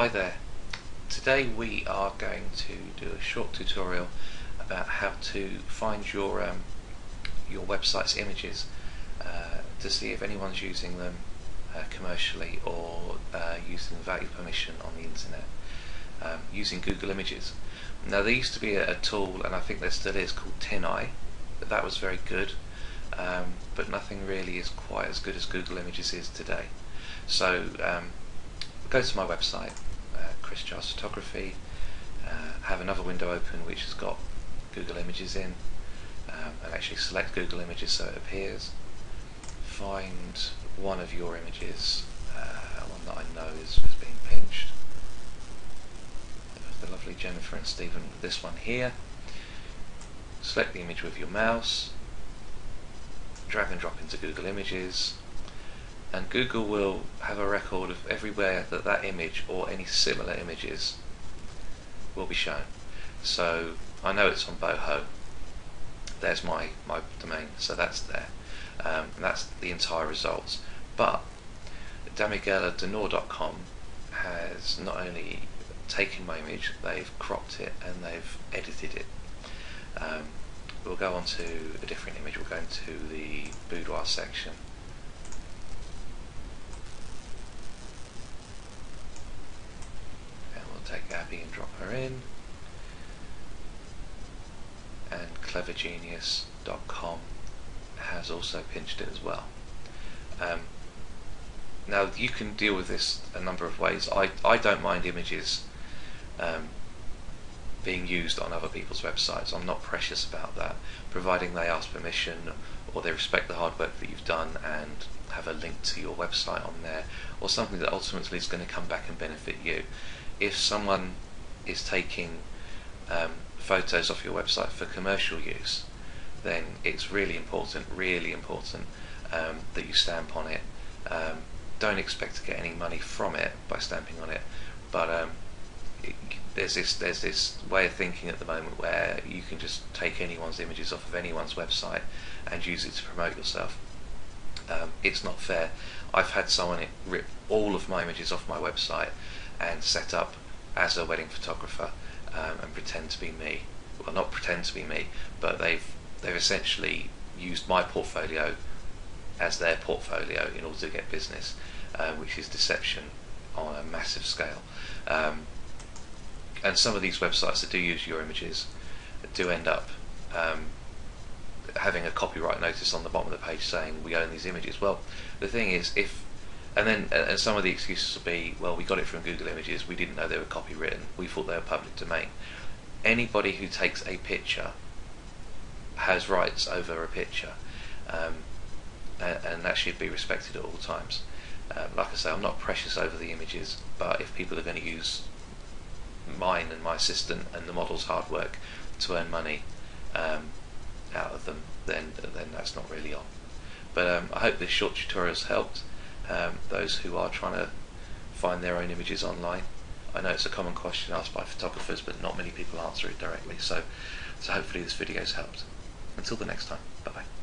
Hi there. Today we are going to do a short tutorial about how to find your website's images to see if anyone's using them commercially or using without your permission on the internet using Google Images. Now there used to be a tool, and I think there still is, called TinEye. That was very good, but nothing really is quite as good as Google Images is today. So go to my website, Chris Giles Photography, have another window open which has got Google Images in, and actually select Google Images so it appears. Find one of your images, one that I know is being pinched. There's the lovely Jennifer and Stephen, this one here. Select the image with your mouse, drag and drop into Google Images, and Google will have a record of everywhere that image or any similar images will be shown. So I know it's on Boho. There's my domain, so that's there. And that's the entire results. But DamiguelaDenor.com has not only taken my image, they've cropped it and they've edited it. We'll go on to a different image. We'll go into the boudoir section. And we'll take Abby and drop her in. And CleverGenius.com has also pinched it as well. Now you can deal with this a number of ways. I don't mind images being used on other people's websites. I'm not precious about that, providing they ask permission or they respect the hard work that you've done and have a link to your website on there, or something that ultimately is going to come back and benefit you. If someone is taking photos off your website for commercial use, then it's really important that you stamp on it. Don't expect to get any money from it by stamping on it, but there's this way of thinking at the moment where you can just take anyone's images off of anyone's website and use it to promote yourself. It's not fair. I've had someone rip all of my images off my website and set up as a wedding photographer and pretend to be me. Well, not pretend to be me, but they've essentially used my portfolio as their portfolio in order to get business, which is deception on a massive scale. And some of these websites that do use your images do end up having a copyright notice on the bottom of the page saying we own these images. Well, the thing is, and some of the excuses will be, well, we got it from Google Images, we didn't know they were copywritten, we thought they were public domain. Anybody who takes a picture has rights over a picture, and that should be respected at all times. Like I say, I'm not precious over the images, but if people are going to use mine and my assistant and the model's hard work to earn money out of them, then that's not really on. But I hope this short tutorial's helped those who are trying to find their own images online. I know it's a common question asked by photographers, but not many people answer it directly, so hopefully this video's helped. Until the next time, bye bye.